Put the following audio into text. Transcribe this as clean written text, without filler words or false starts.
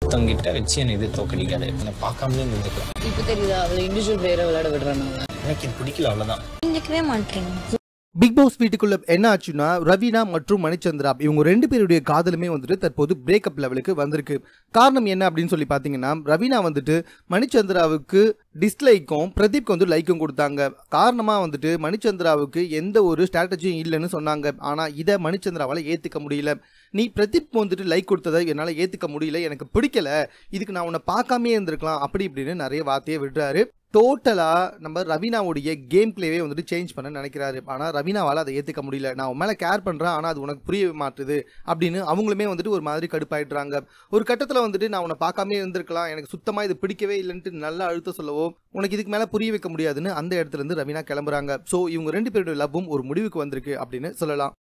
தங்கிட்ட வச்சு என்ன இது தோக்கடிக்காது, என்னை பார்க்காமலே இருந்துக்கலாம். இப்போ தெரியுதா அவளை இண்டிவிஜுவல் பிளேயரை விளையாட விடுறாங்க. எனக்கு இது பிடிக்கல, அவ்வளோதான். புரிஞ்சிக்கவே மாட்டேங்க. பிக் பாஸ் வீட்டுக்குள்ள என்ன ஆச்சுன்னா, ரவீனா மற்றும் மணிச்சந்திரா இவங்க 2 பேருடைய காதலுமே வந்துட்டு தற்போது பிரேக்கப் லெவலுக்கு வந்திருக்கு. காரணம் என்ன அப்படின்னு சொல்லி பார்த்தீங்கன்னா, ரவீனா வந்துட்டு மணிச்சந்திராவுக்கு டிஸ்லைக்கும் பிரதீப்க்கு வந்து லைக்கும் கொடுத்தாங்க. காரணமாக வந்துட்டு மணிச்சந்திராவுக்கு எந்த ஒரு ஸ்ட்ராட்டஜியும் இல்லைன்னு சொன்னாங்க. ஆனால் இதை மணிச்சந்திராவால் ஏற்றுக்க முடியல. நீ பிரதீப் வந்துட்டு லைக் கொடுத்ததை என்னால் ஏற்றுக்க முடியல, எனக்கு பிடிக்கல, இதுக்கு நான் உன்னை பார்க்காமே இருந்திருக்கலாம் அப்படி இப்படின்னு நிறைய வார்த்தையை விடுறாரு. டோட்டலாக நம்ம ரவீனாவுடைய கேம் பிளேவே வந்துட்டு சேஞ்ச் பண்ண நினைக்கிறாரு. ஆனால் ரவீனாவால் அதை ஏற்றுக்க முடியல. நான் உன் மேலே கேர் பண்ணுறேன், ஆனால் அது உனக்கு புரிய மாட்டுது அப்படின்னு அவங்களுமே வந்துட்டு ஒரு மாதிரி கடுப்பாயிடுறாங்க. ஒரு கட்டத்தில் வந்துட்டு நான் உன்னை பார்க்காமே இருந்திருக்கலாம், எனக்கு சுத்தமாக இது பிடிக்கவே இல்லைன்ட்டு நல்லா அழுத்த சொல்லவோ உனக்கு இதுக்கு மேலே புரிய வைக்க முடியாதுன்னு அந்த இடத்துல இருந்து ரவீனா கிளம்புறாங்க. ஸோ இவங்க 2 பேருடைய லவ்வும் ஒரு முடிவுக்கு வந்திருக்கு அப்படின்னு சொல்லலாம்.